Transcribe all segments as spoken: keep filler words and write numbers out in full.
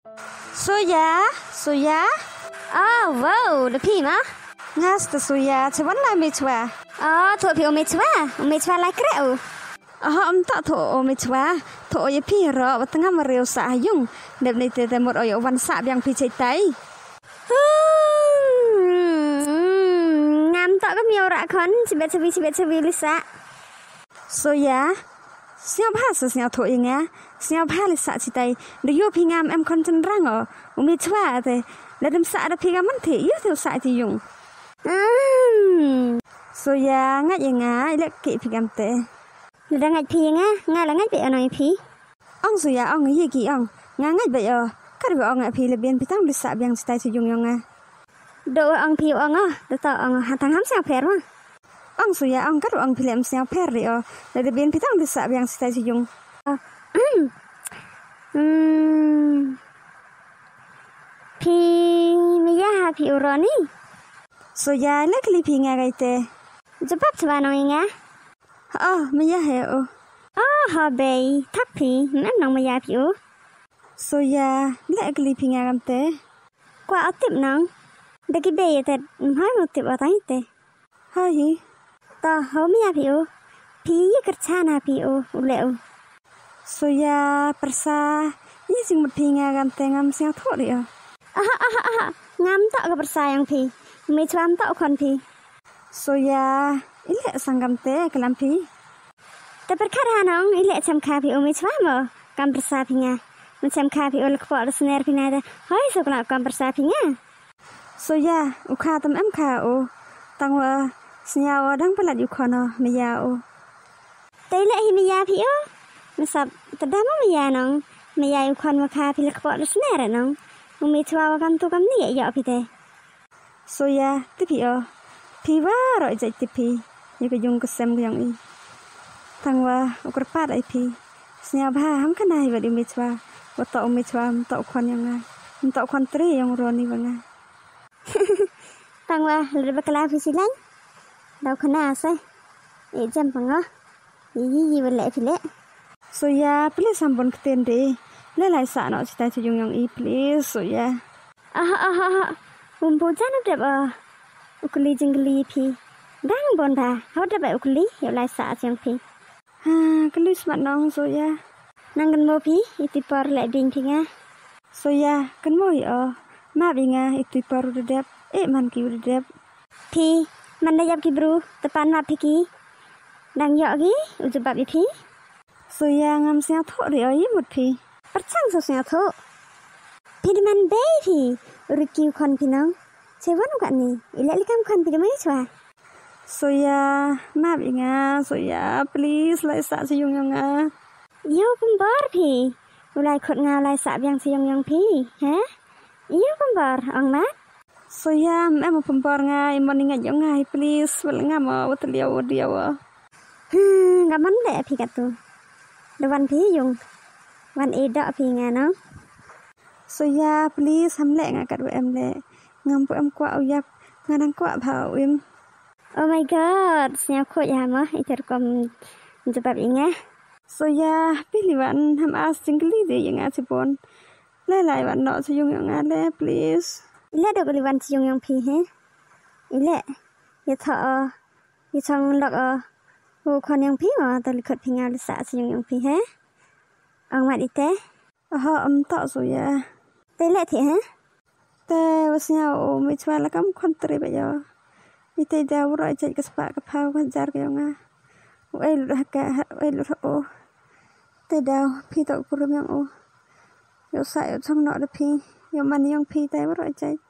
Soya, soya. Oh, wow, the pima. Ngas the soya, cewan lah mechwa. Oh, to pi omechwa, omechwa like reu. Oh, om tak to omechwa, to oye pi ro, watengah mereu sa ayung. Dep ni te temur oye wan sa biang pi caitai. Hmm, ngam tak ke miau rak kon, cibet cebi cibet cebi lisa. Soya, siapa hasa siapa to inga, siapa lisa caitai. Dia pi ngam em kon cenderang o, omechwa te. Ledem sa ada pi ngaman te, yo te sa ti yung. Hmm. Soya ngat inga, ilek ki pi ngam te. Udah ngat pi nga, nga la ngat be onoi pi. Ong soya ong ye ki ong, nga ngat be yo. Kar be ong ngat pi lebien pitang lisa biang caitai si yung yung nga. Do ong pi ong oh, do to ong hatang ham sia per ma. Ong soya ong kar ong pi lem sia per yo. Lebien pitang lisa biang caitai si yung. Hmm. Pi miya pi uroni. Soya lek li pi nga gaite. Jebab cebano inga. Oh, miya he o. Oh, habe, tapi mem nong miya pi u. Soya lek li pi nga gamte. Kwa otip nong. Dagi be te hai mo tip atai te. Hai. Ta ho miya pi u. Pi ye kerchana pi u ule u. Soya persa ye sing mut pi nga gamte ngam sia tho ri o. Aha aha aha. Ngam tak ke bersayang pi. Mi chwam tak kon pi. Soya ilek sanggam te kelam pi. Te perkara nong ilek cham kha pi umi chwam mo. Kam bersa pi nga. Macam kha pi ul kwa sner pi na de. Hai so kala kam bersa pi nga. Soya ukha tam em kha o. Tangwa snyawa dang pelat yu khono miya o. Te ilek hi miya pi o. Mesap tedama miya nong. Miya yu khon ma kha pi le kwa sner nong. Umi chwa kam tu kam ni ya pi te. Soya tipi o. Pi wa ro jai tipi. Yu ke yung kesem yang i. Tangwa ukur pat ai pi. Snya ba ham kana hi wadi michwa. Wa to michwa to khon yang nga. To khon tri yang ro ni banga. Tangwa le bakala pi silang. Dau khana se. E jam panga. Yi yi wale pi le. Soya please sambon keten de. Le lai sa no cita ci yung yang i please soya. Aha aha aha. Umbo janu deb a. Ukuli jingli pi. Dang bon ba. How deb ukuli yo lai sa yang pi. Ha, kelis mat nong soya. Nangan mo pi iti par le ding pi nga. Soya kan mo yo. Ma bi nga iti par udah deb. Eh man ki udah deb. Pi man dayap ki bru tepan ma pi ki. Dang yo ki ujebab pi. Soya ngam sia tho ri o yi mut pi. Percang so sia tho. Pi di man be pi. Urikiu kon pi nong. Cewan uka ni. Ilek likam kon pi di mai chwa. Soya ma bi nga soya please lai sa si yung yang nga. Yo pembar pi. Ulai khot nga lai sa biang si yung yang pi. Ha? Yo pembar ang mat. Soya em pembar nga imon ingat yung nga please wal nga mo wat liao dia wa. Hmm, gaman le pi katu. Dewan pi yung. Wan eda pi nga no. Soya please ham le nga kat em le. Ngam pu em kwa uyap ngadang kwa phao im. Oh my god, senyap kok ya mah itu kom jebab inga. Soya pilihan ham as jingli de yang asipon. Le lai wan no siyung yang ale please. Ile do pilihan siyung yang pi he. Ile ya tha ya chang lak a. Ho kon yang pi ma ta likhat pi nga sa siyung yang pi he. Ang mat ite. Aha am ta soya. Te le thi he. Te wasnya o mi chwa la kam kon tre ba yo. Ite da ro ai ka spa ka phao kan jar ka nga. O ai lu ka ai lu o. Te da pi to kurum yang o. Yo sa yo chang no de pi. Yo man yang pi te ro ai chai.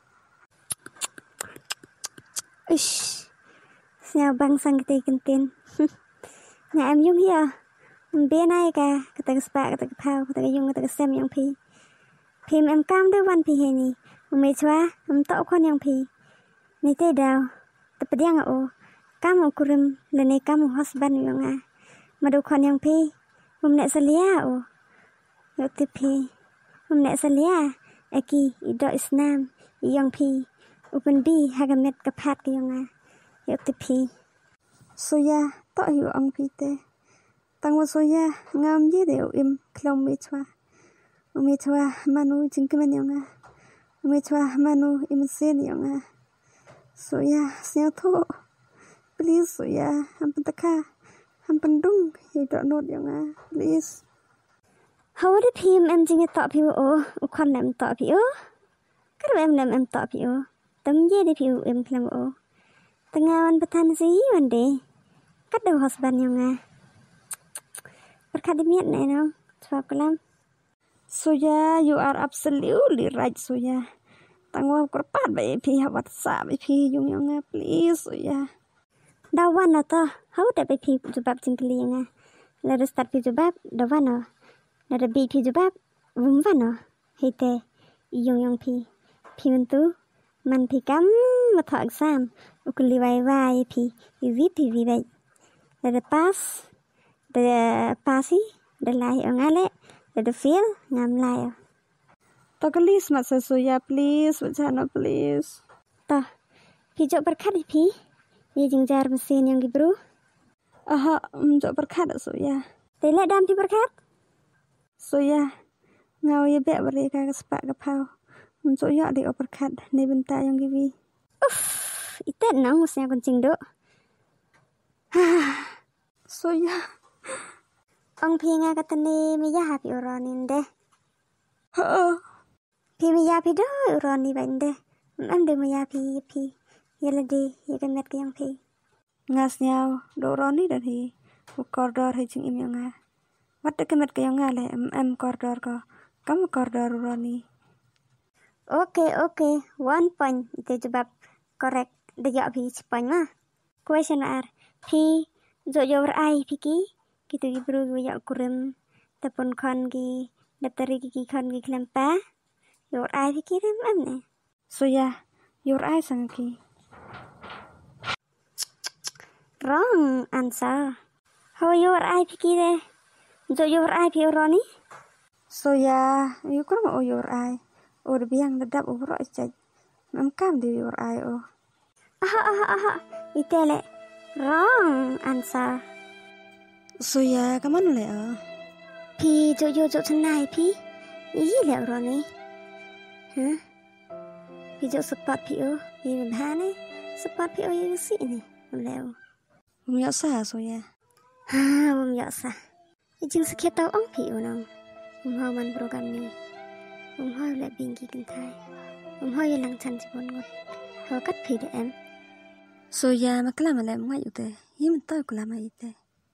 Ish. Sia bang sang te kentin. Nya am yung hia. Be nai ka ka ta spa ka ta phao ka ta yung ka ta sem yang pi. Pi em kam de wan pi he ni. Me chwa am to kon yang pi. Ni te dao. Tepediang o. Kamu kurim lene kamu husband yang a. Madu kon yang pi. Um nek salia o. Yo te pi. Um nek salia. Eki ido isnam. Yang pi. Upen bi hagamet kapat ke yang a. Yo te pi. Soya to yu ang pi te. Tang wa soya ngam ye de im klom mi chwa. umi chwa manu jingkemen yonga umi chwa manu imesin yonga so ya snya tho please so ya hampen taka hampen dung he dot not yonga please how the phim em jing to phi o u khon em to phi o kar em nem em to phi o tam ye de phi em klam o tengawan petan si one day kat do husband yonga berkat demiat ne no chwa kalam so ya you are absolutely right so ya tangwa korpat ba phi hawat sa ba phi yung yonga please so ya dawan na to how the phi jubab jingkli yonga let us start phi jubab dawan na let the be phi jubab vum van no hite yung yung phi phi mentu man phi kam ma tho exam ukli vai vai phi vi phi vi vai let the pass the pasi the lai ongale let the feel ngam lai Takalis mat so ya please wajana please to phi jok berkat phi ye jingjar mesin yang gibru aha jok berkat so ya tele dam phi berkat so ya ngau ye be bari ka spa ka phao so ya di berkat ne benta yang gibi uff itet nang usnya kuncing do so ya ong phi nga katane mi ya happy oronin de ha phi mi ya phi do uroni bande am de mi ya phi phi yele de ye kan met yang phi ngas nyao do roni da thi koridor hai jing im yang a wat ke met ke yang a le em em koridor ko kam koridor roni okay okay one point ite jawab correct de ya phi point ma question are phi jo yor ai phi ki kitu gibru ya kurem tapon khon gi datari ki khon gi klempa yor ai phi ki rem am ne so ya yor ai sang ki wrong answer how yor ai phi ki de jo yor ai phi roni so ya yu kur ma o yor ai or biang dadap o ro chai mam kam de yor ai o aha aha aha itele wrong answer so ya kaman le o phi jo yo jo thanai phi yi le roni ha phi jo support phi o yi bha ne support phi o yi si ne le o um ya sa so ya ha um ya sa yi jing se khetau ong phi o nang um ha man program ni um ha le bingi kin thai um ha yi lang chan jibon ngot ho kat phi de em so ya makla male ngai ute yim ta kula ma ite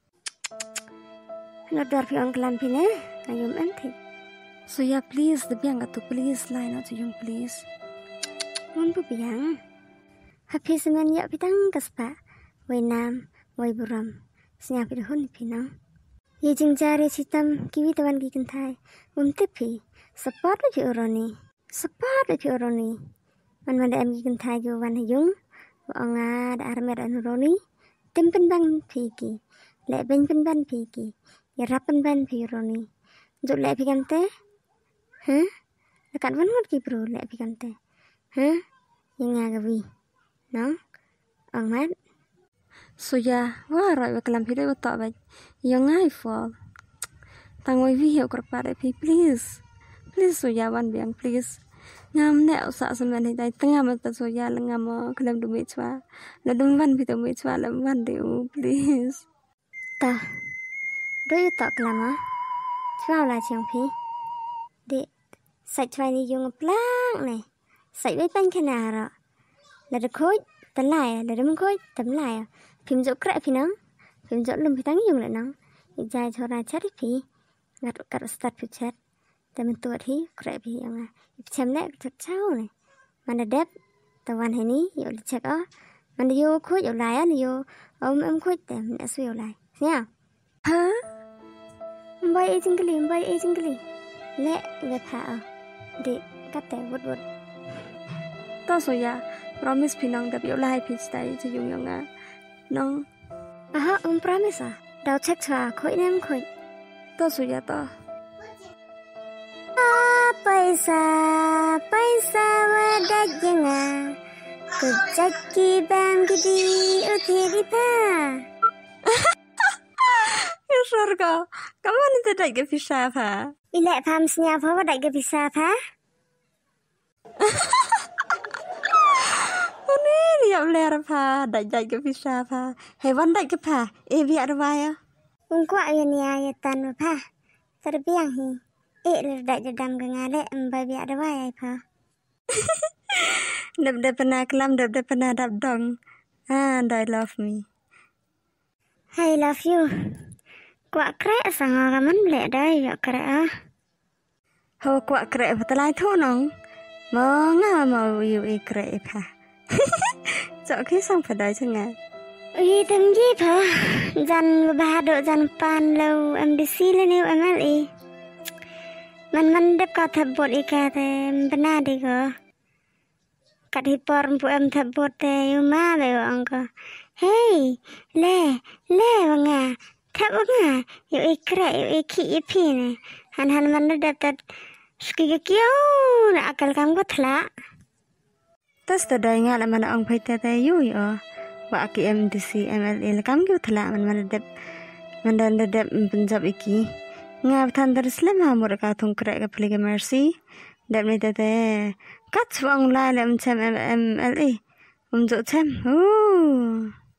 no dar phi ong klam phi ne ayum em thi so ya please the biang atu please line out yung please un bu biang happy semen ya pitang kaspa wai nam wai buram snya pi hun phi na ye jing jare sitam kiwi tawan gi kin thai um te phi support phi oroni support phi oroni man man em gi kin thai gi wan yung anga da armer an roni tem pen bang phi ki le ben pen ban phi ki ya rap pen ban phi roni jo le phi kan te ha dekat wan wat ki bro le phi kan te ha yang agawi no ang mat so ya wa ra wa kalam phi de wa ta ba yung ai for tangoi vi hiệu kor pa de phi please please so ya wan biang please ngam ne sa sa man dai tanga ma ta so ya la ngam kalam du me chwa la dum wan phi to me chwa la wan de please ta do you talk lama chwa la chang phi de sai chwai ni yung plang ne sai với bánh khana ra là được khối tấn lại là đấm khối tấm lại phim dỗ kẹt phi nắng phim dỗ lùm phi tăng dùng lại nắng dài cho ra chat phi ngặt cắt start phi chatแต่มันตัวที่แกรบียังไงแชมป์เนี่ยจัดเช้าเลยมันเด็บแต่วันนี้อยู่เช็คอ๋อมันอยู่คุยอยู่ไรอ่ะอยู่เอาเอ็มคุยแต่มันสู้อยู่ไรเนี่ยฮะใบเอจิงกลีใบเอจิงกลีเละเว็บหาเด็กกัดแต่วดวด ta so ya promise phi nang dap yo lai phi stai che yung yang a nang aha um promise à đào check cha khoi nem khoi ta so ya ta paisa paisa wadak janga kejaki bang gidi uthiri pa Rorgo, come on into take a fish up her. I let Pam snap over like a piece of her. Only up there of her, that like a fish up her. Hey, one like a pa, if you are a wire. Unquire near tan of her. For the being he. It is that the damn gangale and baby at the wire pa. Dập đập na clam đập đập na đập dong. And I love me. I love you. Quạ krẹ sang ngà mắn lẹ đây vợ krẹ. Hô quạ krẹ và ta lai thô nóng. Mơ ngà màu yêu y krẹ pa. Chọn khi xong phải đấy chứ ngà. Ui tâm gì pa. Dàn bà độ dàn pan lâu em đi xí lên yêu em ấy. Man man đập cả thập bột y cả thế bana đi cơ. Kat hipor mpu em thập bột thế yêu ma bè vọng cơ. Hey, le, le vanga. Thap nga, yung ikra, yung iki-ipi na. Han-han man na dapat skigakyo na akal kam ko tla. Tas taday nga laman ang pay tatay yuy o. Wa aki M D C M L A kam ko tla man man dap man dan dap Punjab iki. Nga thandar Islam ha mur ka thung kra ka pli mercy. Dap ni tatay kat swang la lam cham M L A. Um jo cham. Ooh.